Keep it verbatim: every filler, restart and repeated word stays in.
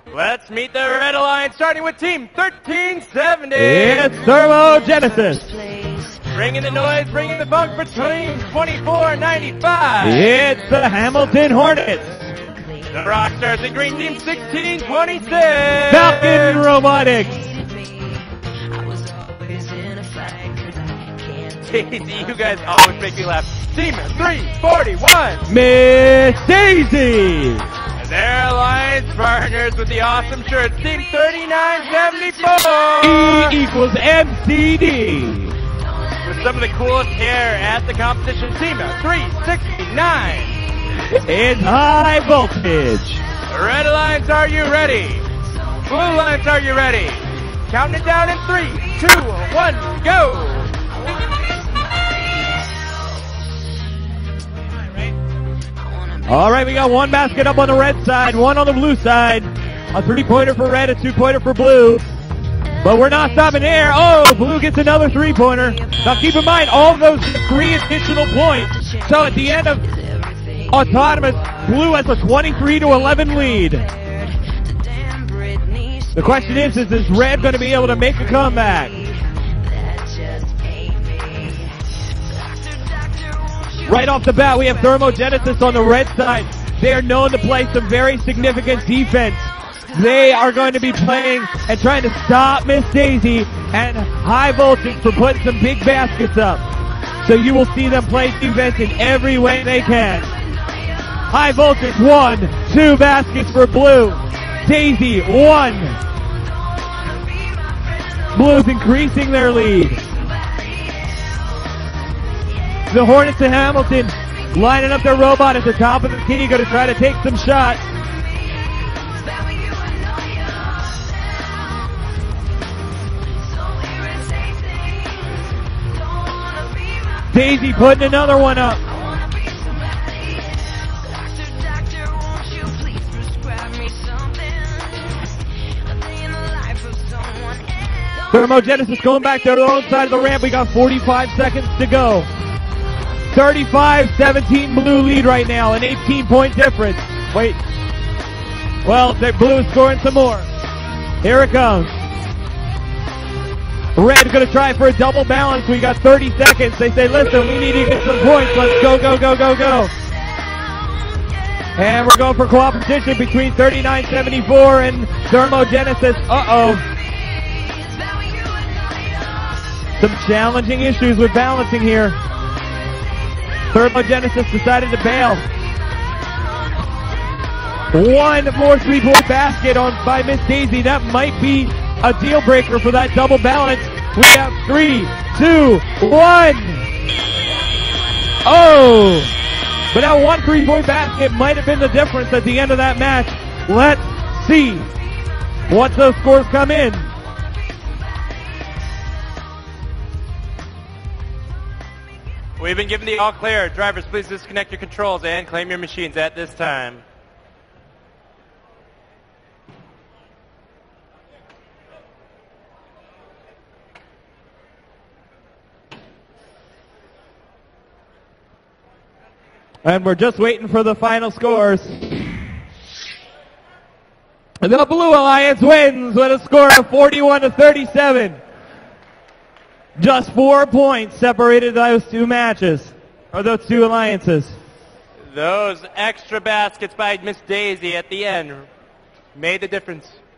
Let's meet the Red Alliance, starting with Team thirteen seventy. It's Thermogenesis. Bringing the noise, bringing the funk for Team twenty-four ninety-five. It's the Hamilton Hornets. The Rockstars in green, Team sixteen twenty-six. Falcon Robotics. Daisy, you guys always make me laugh. Team three forty-one. Miss Daisy. Their alliance partners with the awesome shirts, Team thirty-nine seventy-four. E equals M C D. With some of the coolest hair at the competition, Team three sixty-nine. It's High Voltage. Red Alliance, are you ready? Blue Alliance, are you ready? Counting it down in three, two, one, go. All right, we got one basket up on the red side, one on the blue side. A three-pointer for red, a two-pointer for blue. But we're not stopping there. Oh, blue gets another three-pointer. Now keep in mind, all of those three additional points. So at the end of Autonomous, blue has a twenty-three to eleven lead. The question is, is, is red going to be able to make a comeback? Right off the bat, we have Thermogenesis on the red side. They are known to play some very significant defense. They are going to be playing and trying to stop Miss Daisy and High Voltage for putting some big baskets up. So you will see them play defense in every way they can. High Voltage, one, two baskets for blue. Daisy, one. Blue's increasing their lead. The Hornets of Hamilton lining up their robot at the top of the key, going to try to take some shots. Daisy putting another one up. Thermogenesis going back to their own side of the ramp. We got forty-five seconds to go. thirty-five seventeen blue lead right now, an eighteen point difference. Wait. Well, the blue is scoring some more. Here it comes. Red going to try for a double balance. We got thirty seconds. They say, listen, we need to get some points. Let's go, go, go, go, go. And we're going for competition between thirty-nine seventy-four and Thermogenesis. Uh-oh. Some challenging issues with balancing here. Thermogenesis decided to bail. One more three-point basket on by Miss Daisy. That might be a deal breaker for that double balance. We have three, two, one. Oh! But that one three-point basket might have been the difference at the end of that match. Let's see once those scores come in. We've been given the all clear. Drivers, please disconnect your controls and claim your machines at this time. And we're just waiting for the final scores. The Blue Alliance wins with a score of forty-one to thirty-seven. Just four points separated those two matches, or those two alliances. Those extra baskets by Miss Daisy at the end made the difference.